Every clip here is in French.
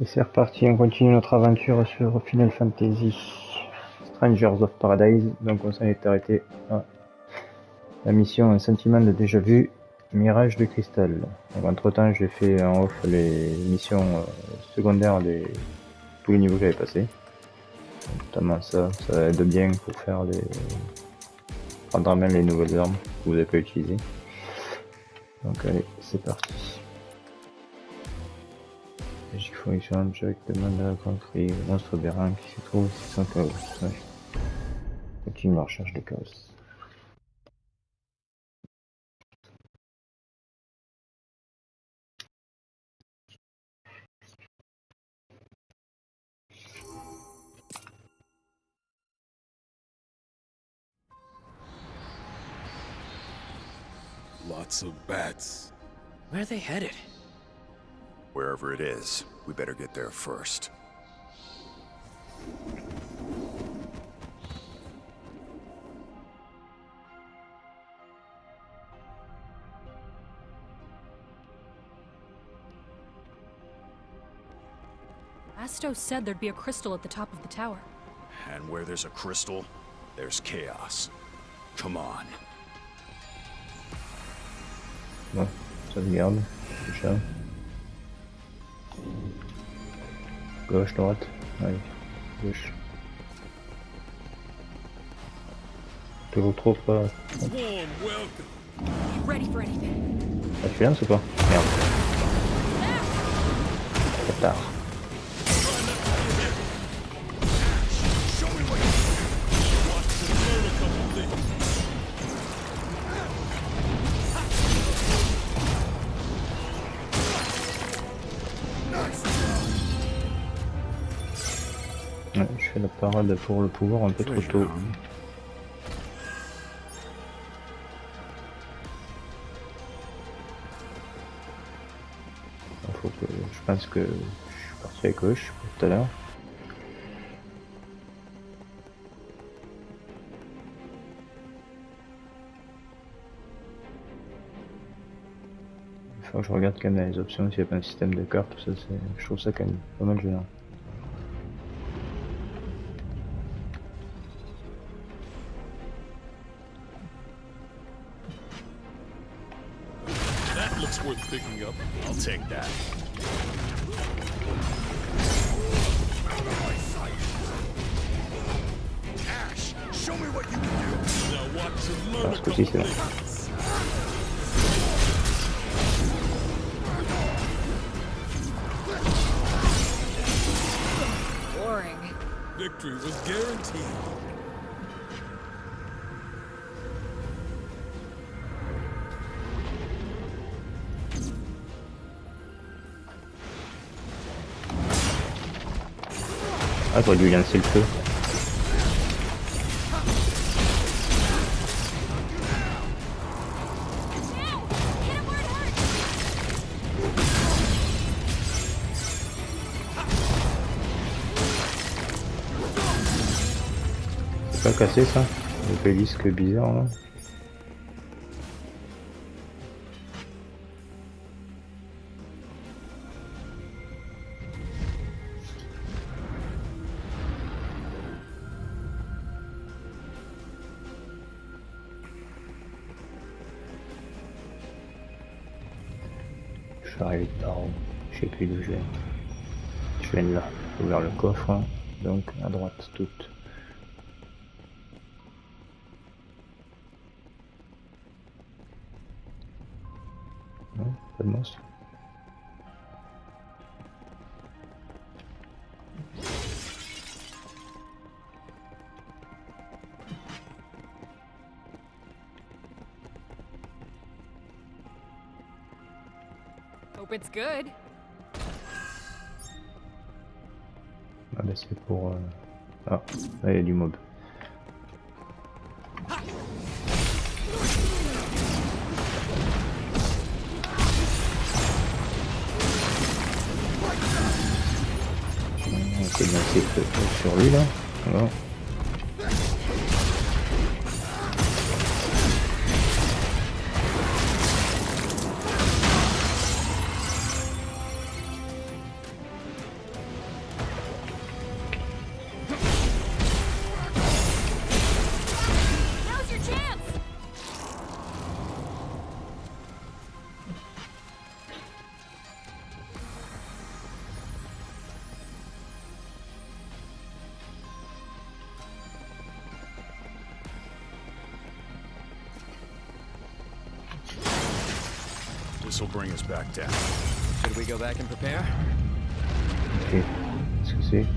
c'est reparti, on continue notre aventure sur Final Fantasy Strangers of Paradise. Donc on s'en est arrêté à la mission Un sentiment de déjà-vu, Mirage de cristal. Donc entre temps j'ai fait en off les missions secondaires de tous les niveaux que j'avais passés. Notamment ça aide bien pour faire les... prendre en main les nouvelles armes que vous n'avez pas utilisées. Donc allez, c'est parti. Magic Function, Jack demande à la contrée, lance Berrin qui se trouve 600 chaos. Ouais. Continue la recherche de chaos. Lots of bats. Where are they headed? Wherever it is, we better get there first. Astos said there'd be a crystal at the top of the tower. And where there's a crystal, there's chaos. Come on. Bon, sauvegarde, déjà. Gauche, droite, allez, gauche. Toujours trop pas. Ready for anything. Ah, tu lances ou pas? Merde. Trop tard. Ouais, je fais la parade pour le pouvoir un peu trop tôt. Faut que... Je pense que je suis parti à gauche tout à l'heure. Il faut que je regarde quand même les options, s'il n'y a pas un système de cartes, tout ça, je trouve ça quand même pas mal gênant. Looks worth picking up. I'll take that. Ash, show me what you can do. Now watch and learn a couple c'est là. things. Boring. Victory was guaranteed. Ah, j'aurais dû lancer le feu. C'est pas cassé ça? Le pélisque bizarre là. Je vais arriver par où? Je sais plus d'où je vais. Je viens de là. J'ai ouvert le coffre, hein. Donc à droite toute. Non, pas de monstre. Hope it's good. Ah bah c'est pour... Ah, là il y a du mob. On peut lancer sur lui là. Voilà. This will bring us back down. Should we go back and prepare? Ok. Qu'est-ce que c'est?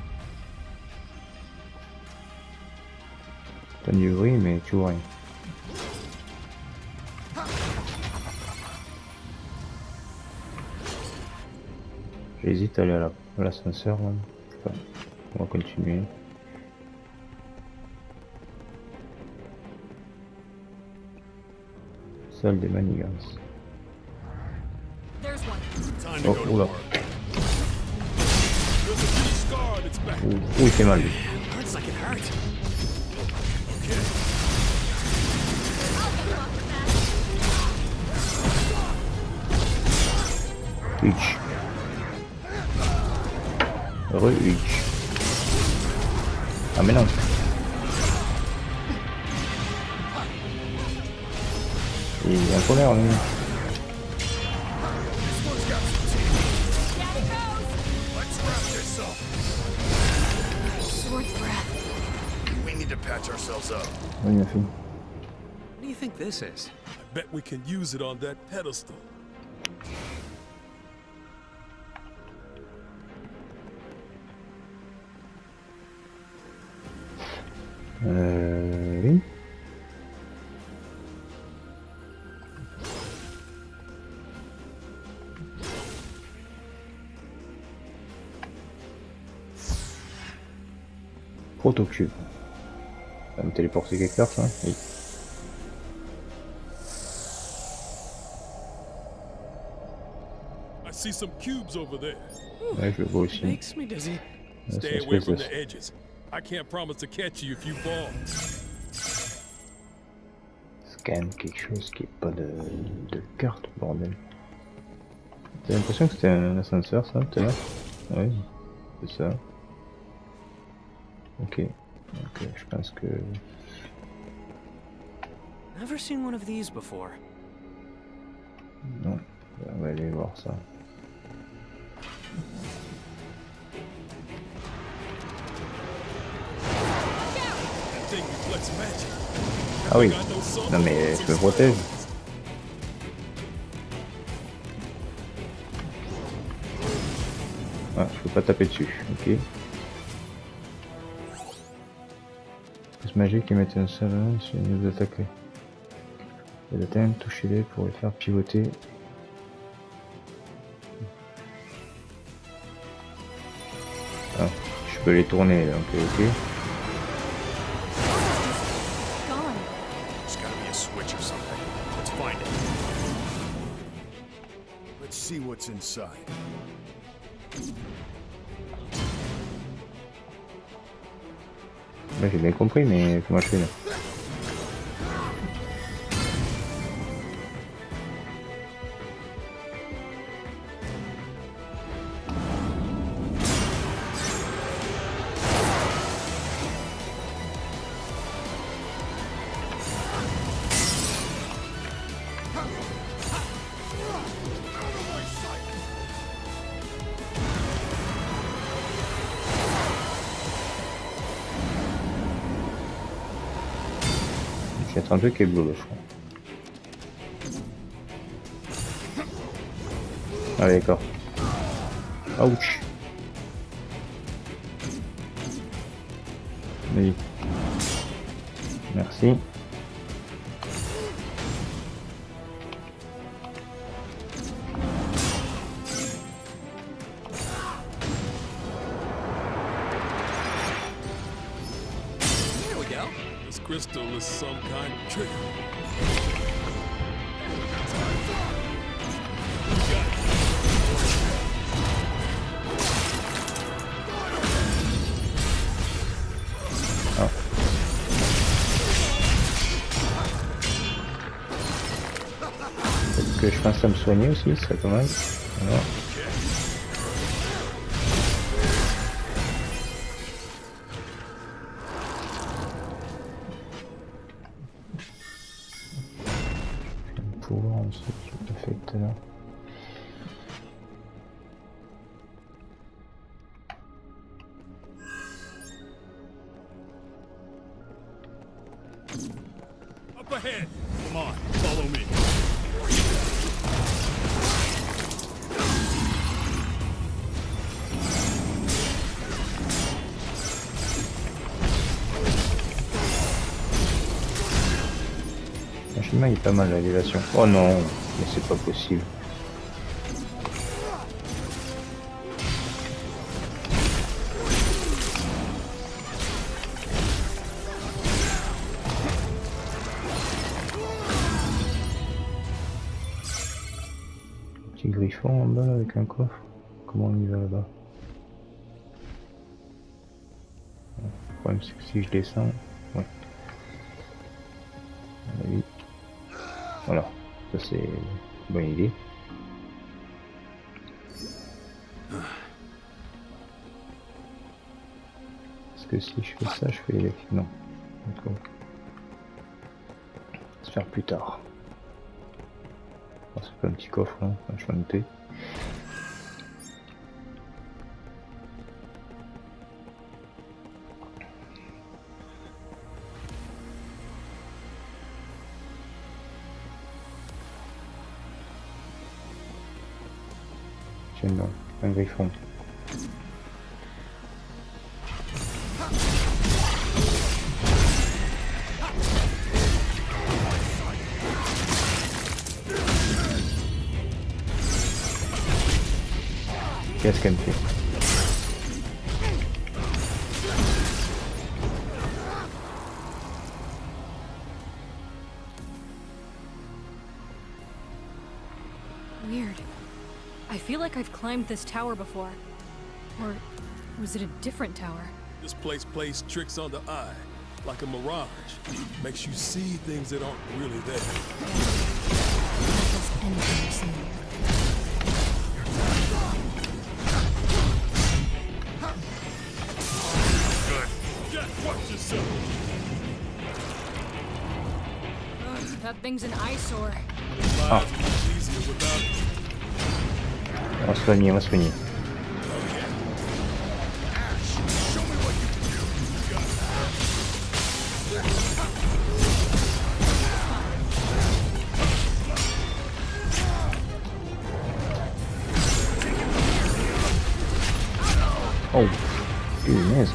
T'as du bruit, mais tu vois rien. J'hésite à aller à l'ascenseur. Enfin, on va continuer. Salle des manigances. There's one. Time to Oh, go to oula. work. There's a big scar in its back. Ouh, il fait mal lui. Hurts like it hurt. Hitch. Re-hitch. Ah mais non. Il est en colère lui. Let's wrap this up. Sword's breath. We need to patch ourselves up. Oui, il a fait. What do you think this is? I bet we can use it on that pedestal. Oui. Protocube. Ça va me téléporter quelque part ça? Oui. I see some cubes over there. Ouais, je le vois aussi. Makes me dizzy. C'est Stay une away espèce from de- the edges. I can't promise to catch you if you fall. C'est quand même quelque chose qui est pas de carte, bordel. T'as l'impression que c'était un ascenseur ça, tout à l'heure? Oui, c'est ça. Ok, donc je pense que... Never seen one of these before. Non, on va aller voir ça. That thing reflects magic. Ah oui, Got no soul. non mais je me protège. Ah, je peux pas taper dessus, ok. Plus magique et mettre un salon sur une nous attaquer. Et d'atteindre, touchez-les pour les faire pivoter. Ah, je peux les tourner donc ok. Gone. There's gotta be a switch or something. Let's find it. Let's see what's inside. Là j'ai bien compris mais comment je fais là? Il y a un truc qui est bleu, je crois. Ah d'accord. Ouch. Oui. Merci. There we go. This crystal is some kind of trigger. Ah. Peut-être que je pense à me soigner aussi, ce serait pas mal. Voilà. Pouvoir ensuite, je l'ai fait tout à l'heure. Up ahead. Come on, follow me. Franchement, il est pas mal l'élévation. Oh non, mais c'est pas possible. Petit griffon en bas avec un coffre. Comment on y va là-bas? Le problème c'est que si je descends, ouais. Oui. Voilà, ça c'est une bonne idée. Est-ce que si je fais ça, je fais les... Non. Donc, se faire plus tard. Oh, c'est pas un petit coffre, hein. Enfin, je vais noter. Tiens, non, un griffon. Qu'est-ce qu'elle me fait? Weird. I feel like I've climbed this tower before. Or was it a different tower? This place plays tricks on the eye, like a mirage. Makes you see things that aren't really there. Not just anything I've seen. Jack, watch yourself. Ugh, that thing's an eyesore. Lives much easier without it. On va se soigner, on va se soigner. Oh, punaise.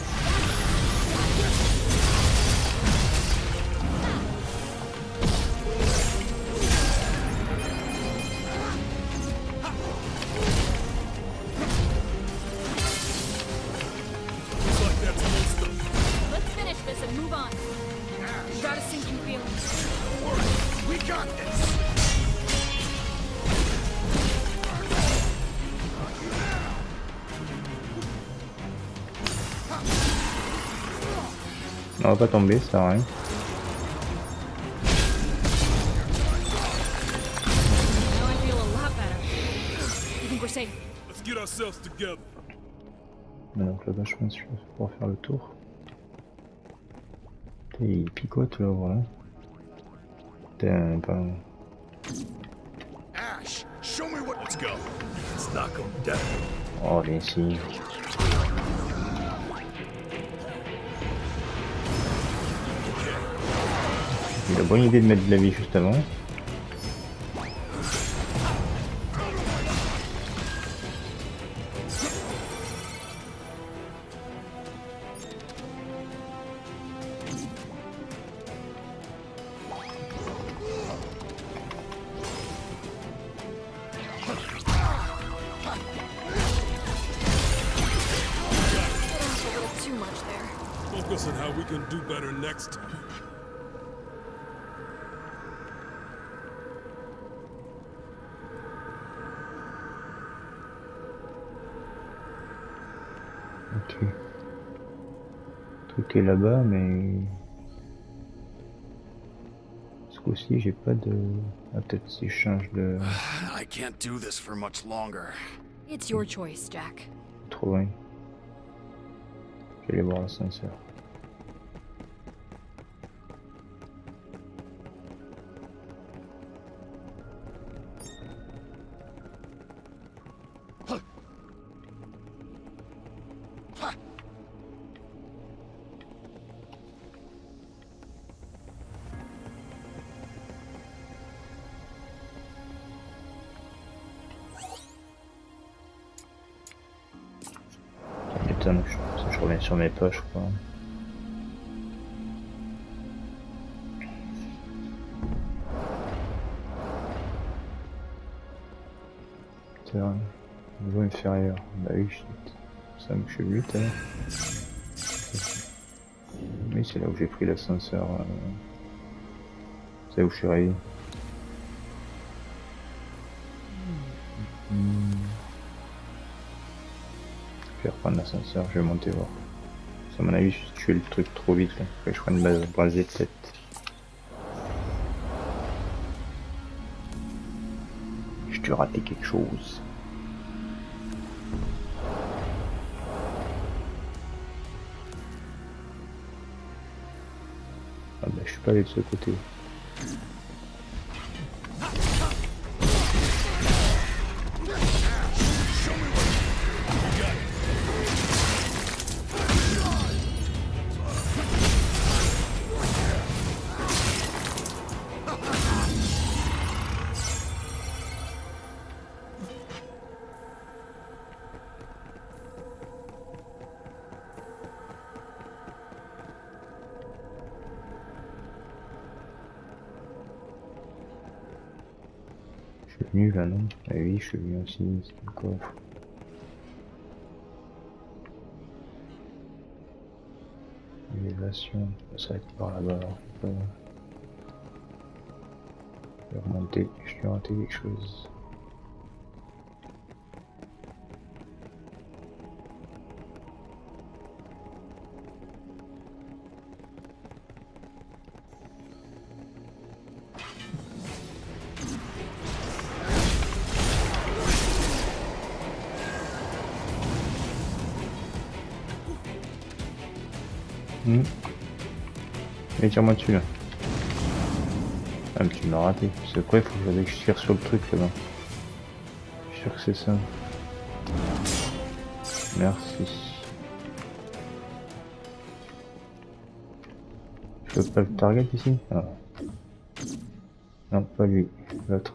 Looks like that's most of it. Let's finish this and move on. I've got a sinking feeling. We got this! On va pas tomber, ça sert à rien. Now I feel a lot better. I think we're safe. Let's get ourselves together. Donc là-bas, je pense que je vais pouvoir faire le tour. Putain, il picote là, voilà. Putain, pas... Ash, show me what... Let's go. Let's knock him down. Oh, viens ici. J'ai la bonne idée de mettre de la vie juste avant. A little too much there. Focus on how we can do better next time. Ok. Le truc est là-bas, mais... Ce coup-ci, j'ai pas de... Ah, peut-être si je change de... I can't do this for much longer. It's your choice, Jack. Trop loin. Je vais aller voir l'ascenseur. Putain, je reviens sur mes poches, quoi. ascenseur. Niveau inférieur. Bah oui, ça me suis vu tout à l'heure. Oui, c'est là où j'ai pris l'ascenseur. C'est où je suis arrivé. Je vais reprendre l'ascenseur, je vais monter voir. À mon avis, je tué le truc trop vite là. Après, je prends une base brasée de 7. Je te raté quelque chose. Ah bah, je suis pas allé de ce côté. Je suis venu là, non? Ah oui, je suis venu aussi, c'est le coffre. Élévation, ça va être par là-bas. Je vais remonter, je dois rater quelque chose. Mais tire-moi dessus là. Ah mais tu m'as raté. C'est quoi, il faut que je tire sur le truc là-bas. Je suis sûr que c'est ça. Merci. Je peux pas le target ici? Ah. Non, pas lui, l'autre.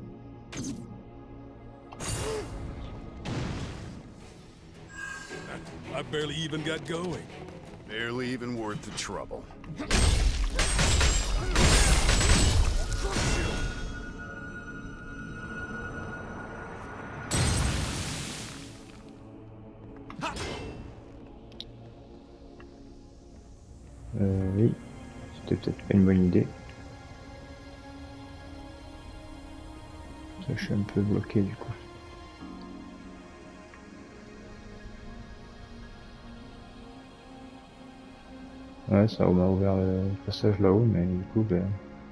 I barely even got going. Barely even worth the trouble. Oui, c'était peut-être pas une bonne idée. Ça, je suis un peu bloqué du coup. Ouais, ça m'a ouvert le passage là-haut, mais du coup, ben...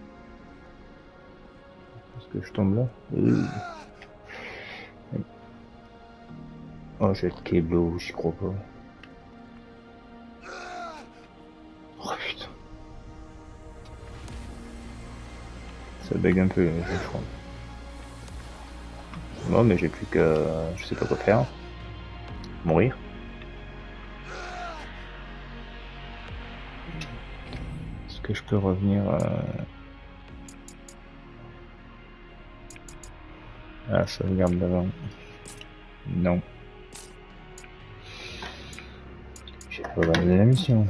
Est-ce que je tombe là? Oui. Oh, j'ai le Keblo, j'y crois pas. Oh putain. Ça bug un peu, je crois. Bon, mais j'ai plus qu'à... je sais pas quoi faire. Mourir. Est-ce que je peux revenir à la sauvegarde d'avant? Non. J'ai pas abandonné la mission.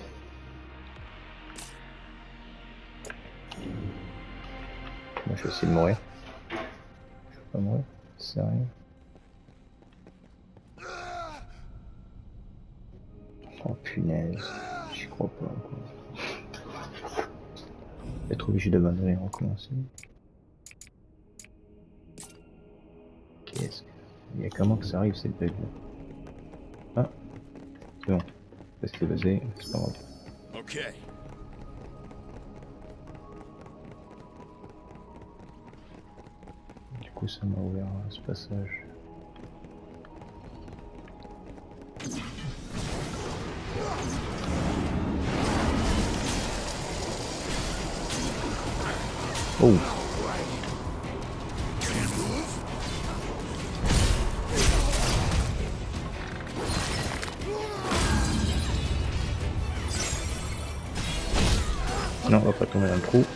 Moi je vais essayer de mourir. Je vais pas mourir, c'est rien. Oh punaise, j'y crois pas encore. Je vais être obligé d'abandonner et recommencer. Qu'est-ce que... Il y a comment que ça arrive cette bug là? Ah, c'est bon. Parce que basé, c'est pas grave. Okay. Du coup ça m'a ouvert ce passage. Oh. Non, on va pas tomber dans le trou.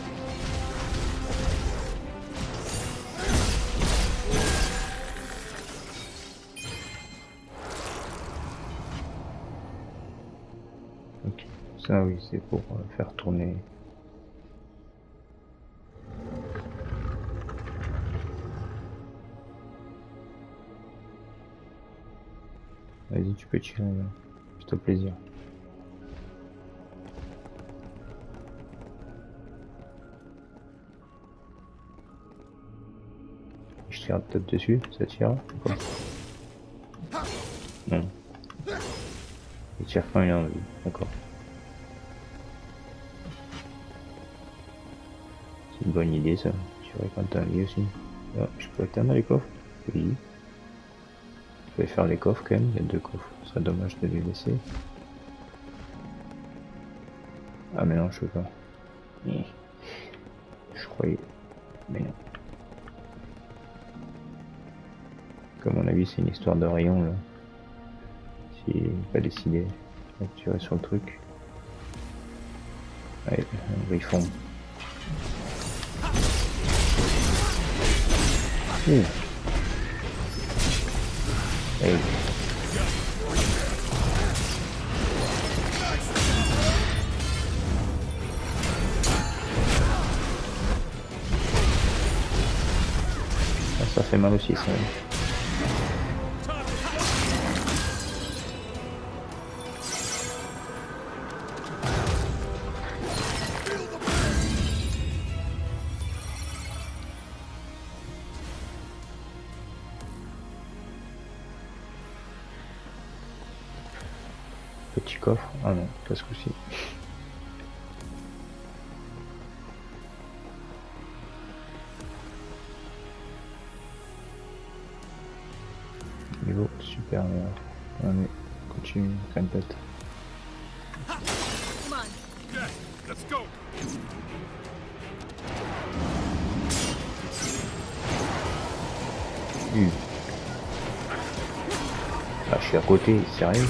Ok, ça oui, c'est pour faire tourner. Vas-y, tu peux tirer. C'est au plaisir. Je tire peut-être dessus, ça tire. Non. Il tire quand il a envie, d'accord. C'est une bonne idée ça, tirer quand t'as envie aussi. Ah, je peux atteindre les coffres? Oui. Je vais faire les coffres quand même, il y a 2 coffres, ce serait dommage de les laisser. Ah mais non, je peux pas. Je croyais, mais non. Comme à mon avis c'est une histoire de rayon là. Si pas décidé de tirer sur le truc. Allez, un griffon. Hey. Ah, ça fait mal aussi ça. Petit coffre, ah non, pas ce coup-ci. Niveau supérieur. Allez, continue, répète. Yeah, let's go. Ah, je suis à côté, sérieux?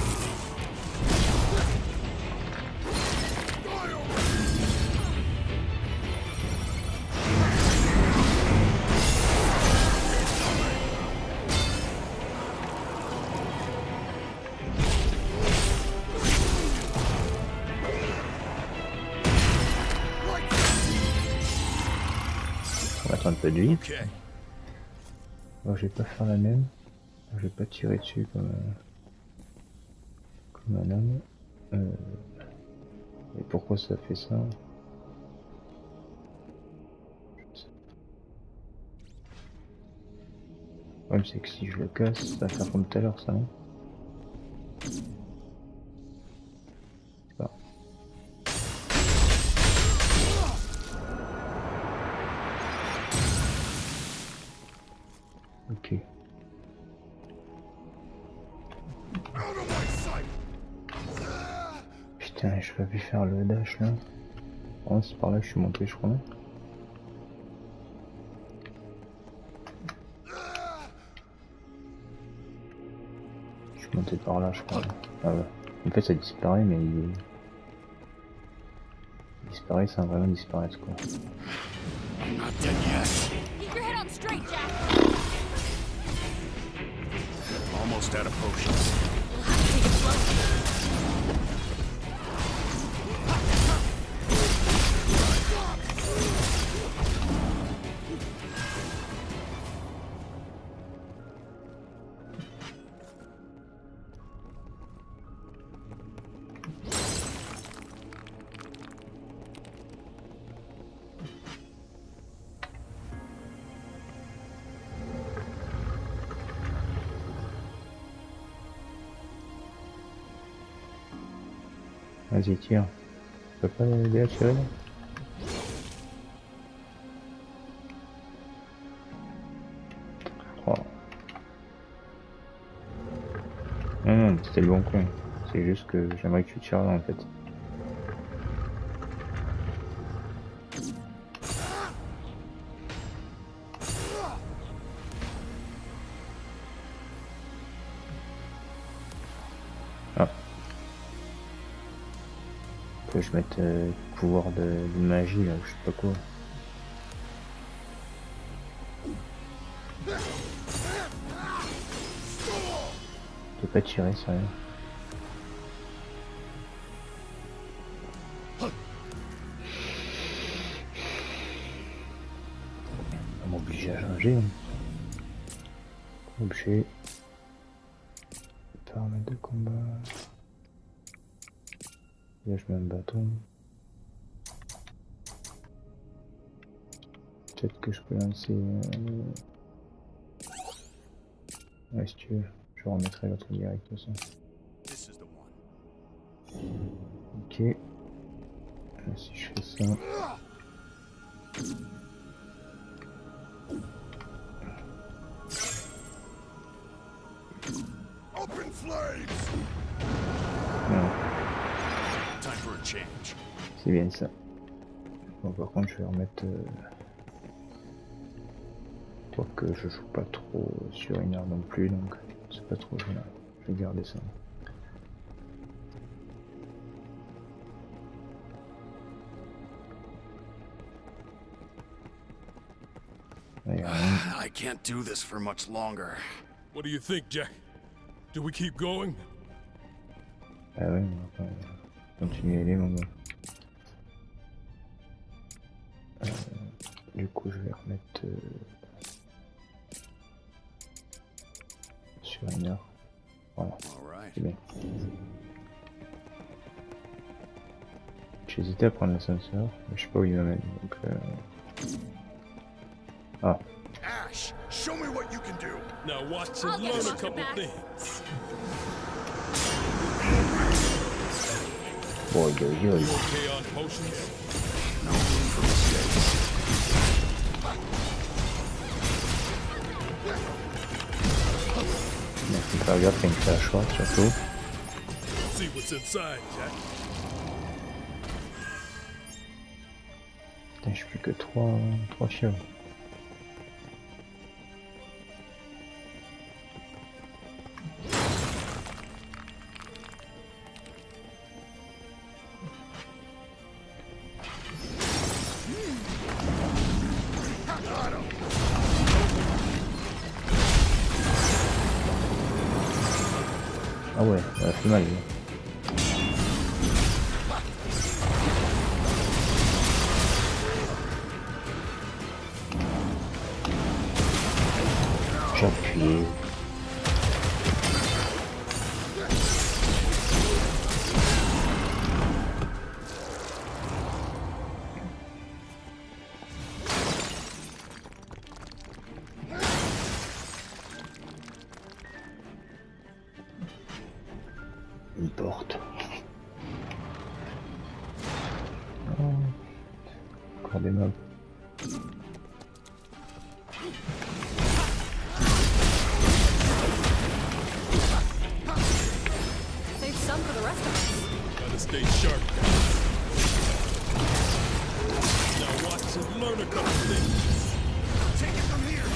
On va attendre un peu de vie. Okay. Alors, je vais pas faire la même. Je vais pas tirer dessus comme un homme. Et pourquoi ça fait ça? Le problème c'est que si je le casse, ça va faire comme tout à l'heure ça, non? Pas. Ok. Putain, je peux plus faire le dash là. Oh, c'est par là que je suis monté, je crois. Je suis monté par là, je crois. Ah ouais. En fait, ça disparaît, mais il disparaît sans vraiment disparaître quoi. Not dead yet. Keep your head on straight, Jack. Almost out of potions. We'll have to take it slow. Vas-y, tire. Tu peux pas l'aider à tirer là? Oh. Non, c'était le bon coin. C'est juste que j'aimerais que tu tires là en fait. Ah. Que je mette pouvoir de magie là, ou je sais pas quoi. Je peux pas tirer, sérieux. On va m'obliger à changer. Objet. paramètres de combat. Là je mets un bâton. Peut-être que je peux lancer... Ouais si tu veux, je remettrai l'autre direct de toute façon. This is the one. Ok. Là, si je fais ça... Open flames! Non, Time for a change. c'est bien ça. Bon par contre je vais remettre... Quoique je joue pas trop sur une heure non plus, donc c'est pas trop gênant. Je vais garder ça. Allez, I can't do this for much longer. What do you think, Jack? Do we keep going? ah ouais, on va pas continuer à aller mon gars. Du coup je vais remettre sur une heure. Voilà, Alright. c'est bien. J'hésitais à prendre l'ascenseur, mais je sais pas où il m'amène. Donc ah, Ash, show me what you can do. Now watch I'll and get learn him a off your couple back. things. boy, yo, yo, yo. Okay on potions? No room for mistakes. Merci de faire gaffe, il y a une flash short surtout. See what's inside, Jack. Putain, j'ai plus que 3 chiots. Ah ouais, ça a fait mal. Lui. J'ai appuyé. Une porte. Oh. Encore des mobs. Save some for the rest of us. Gotta stay sharp, guys. Now watch and learn a couple things. Take it from here.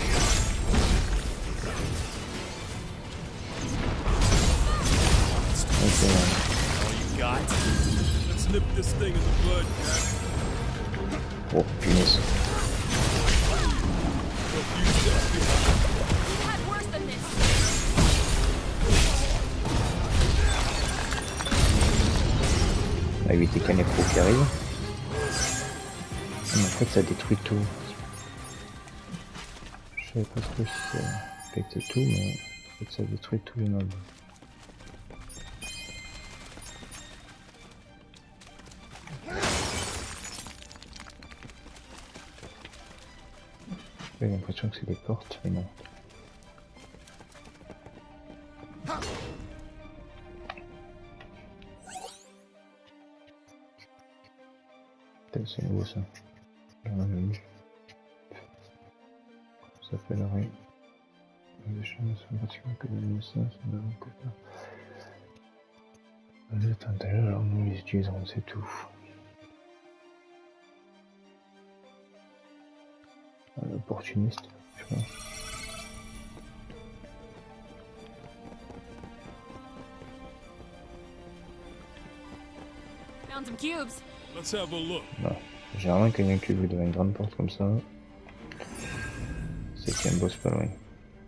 Ok, All you got? Let's nip this thing in the bud, Jack. oh punaise. A few steps behind. We've had worse than this. On va éviter qu'il y ait un écrou qui arrive. Mais en fait ça détruit tout. Je savais pas trop si ça affecte tout, mais en fait ça détruit tous les mobs. J'ai l'impression que c'est des portes, mais non. Putain, c'est nouveau ça. J'en avais vu. Ça s'appellerait. Les échanges sont pratiquement que des naissances, nous n'avons que ça. Vous êtes intérêt, alors nous les utiliserons, c'est tout. Un opportuniste, je crois. Found some cubes. Let's have a look. Bah, généralement, quelqu'un qui veut devant une grande porte comme ça, c'est qu'il y a un boss pas loin.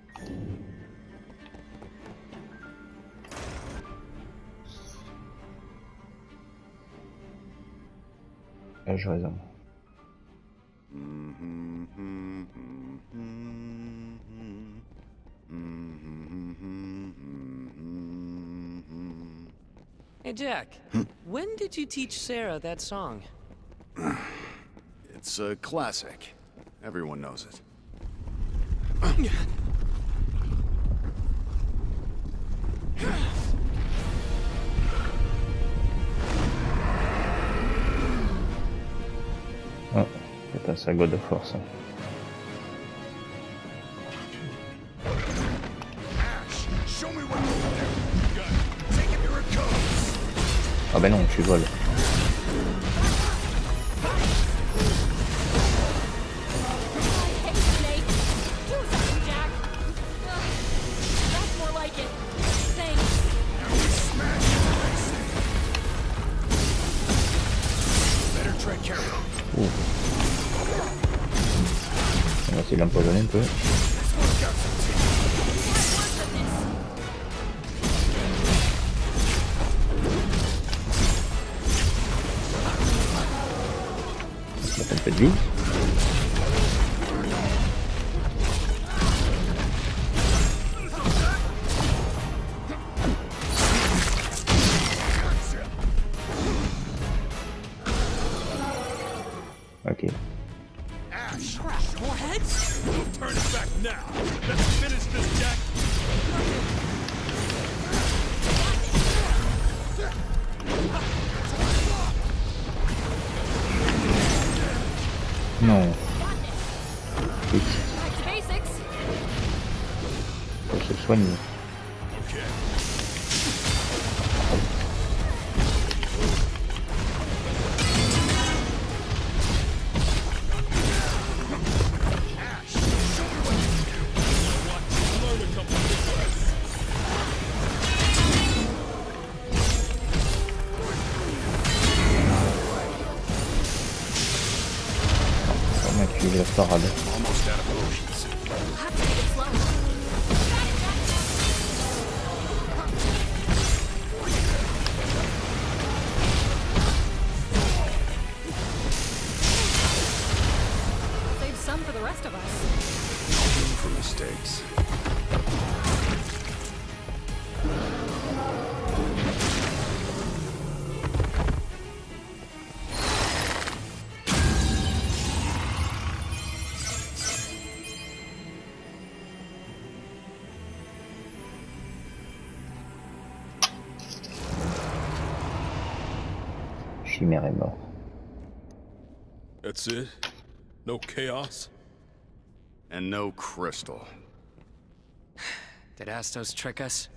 Ai-je raison? Hey, Jack. When did you teach Sarah that song? It's a classic. Everyone knows it. Oh, c'est un sagot de force. Ash, show me what you can do. Good. Take it to a code. Ah ben non, tu voles. On va essayer de l'empoisonner un peu. Ça fait un peu de vie. Ok. Ash, more heads? Don't turn it back now. Let's finish this, Jack. Non. Vite. Back to basics. Faut se soigner. Okay. On va activer la parade. Almost out of potions. We'll have to take it slow. Save some for the rest of us. Room for mistakes. Chimère est mort. That's it? No chaos? And no crystal. Did Astos trick us?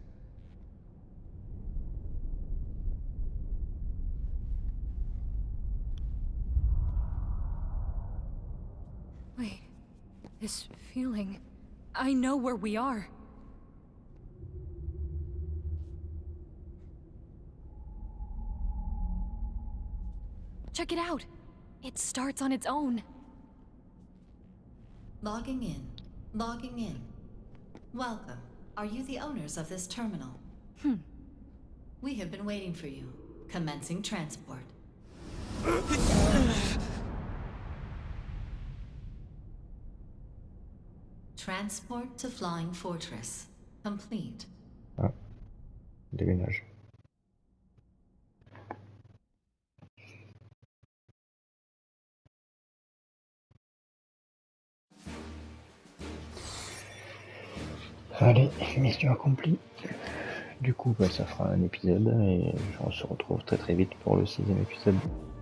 Wait, this feeling. I know where we are. Check it out. It starts on its own. Logging in. Logging in. Welcome. Are you the owners of this terminal? We have been waiting for you. Commencing transport. Transport to Flying Fortress. Complete. Ah. Déménage. Allez, mission accomplie. Du coup, bah, ça fera un épisode et on se retrouve très très vite pour le 6e épisode.